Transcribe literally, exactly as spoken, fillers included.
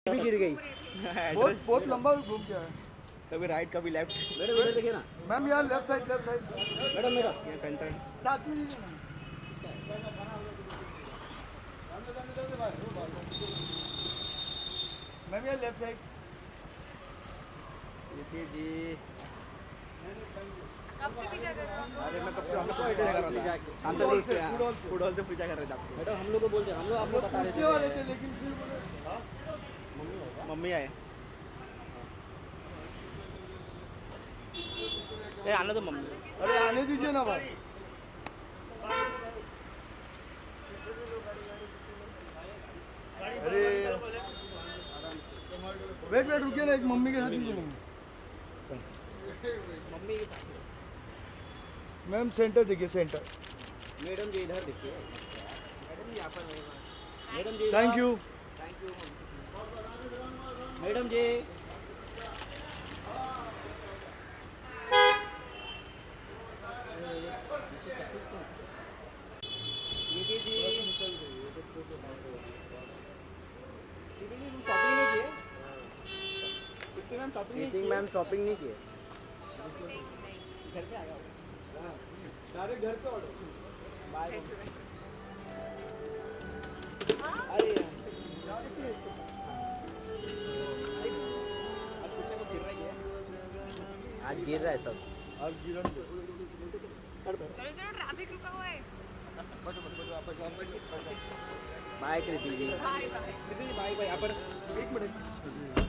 भी गिर गई। बहुत बहुत लंबा घूम गया है। कभी राइट कभी लेफ्ट। मेरे मेरे देखिए ना मैम यार left side left side madam मेरा ये सेंटर साथ में मैम यार लेफ्ट साइड ये जी। कब से पीछा कर रहा हूँ? अरे मैं कब से हम लोग को पीछा कर रहा था। हम तो देख से फुट हॉल से पीछा कर रहे थे आपको। मैडम हम लोग को बोलते हम लोग आपको बता रहे पूछने वाले थे लेकिन फिर बोले मम्मी आए। ए आने दो मम्मी। अरे आने दीजिए ना भाई। अरे वेट वेट रुकिए ना, एक मम्मी के साथ दीजिए। मम्मी मैम सेंटर देखिए सेंटर। मैडम जी इधर देखिए मैडम यहाँ पर madam ji thank you thank you. Madam ji ma'am shopping नहीं किए। नहीं। घर पे आ गया सारे घर पे ऑर्डर। बाय। हाँ? अरे यार अब कुछ कुछ गिर रही है। आज गिर रहा है सब। अब गिरन चलो चलो ट्रैफिक रुका हुआ है। Bye Kriti ji. Bye bye. Kriti ji bye bye. यहाँ पर एक मिनट।